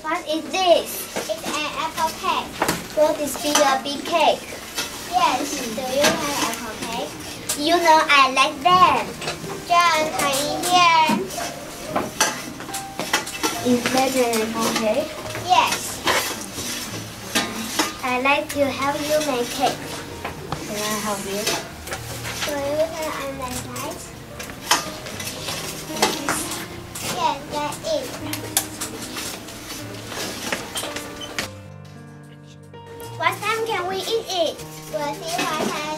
What is this? It's an apple cake. Will this be a big cake? Yes. Do you like apple cake? You know I like them. John, can you hear? Is that an apple cake? Yes. I like to help you make cake. Can I help you? Do you turn on the lights? Yes, that is. What time can we eat it? We'll see what time